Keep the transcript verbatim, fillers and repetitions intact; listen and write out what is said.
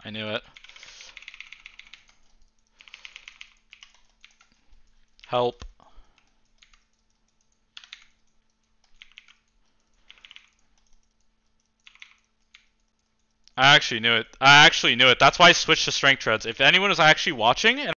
I knew it. Help. I actually knew it. I actually knew it. That's why I switched to strength treads. If anyone was actually watching and